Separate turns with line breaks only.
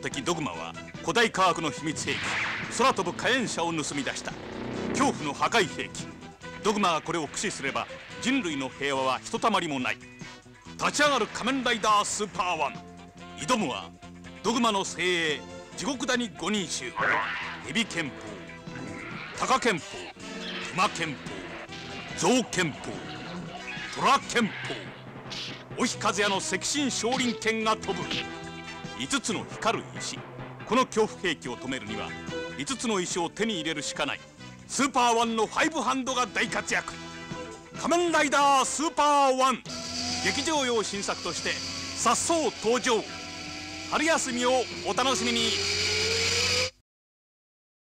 敵ドグマは古代科学の秘密兵器空飛ぶ火炎車を盗み出した恐怖の破壊兵器。ドグマがこれを駆使すれば人類の平和はひとたまりもない。立ち上がる仮面ライダースーパーワン。挑むはドグマの精鋭地獄谷五人衆。エビ拳法、タカ拳法、熊拳法、象拳法、虎拳法。お日風屋の赤心少林拳が飛ぶ。5つの光る石。この恐怖兵器を止めるには5つの石を手に入れるしかない。スーパーワンの5ハンドが大活躍。仮面ライダースーパーワン劇場用新作として早速登場。春休みをお楽しみに。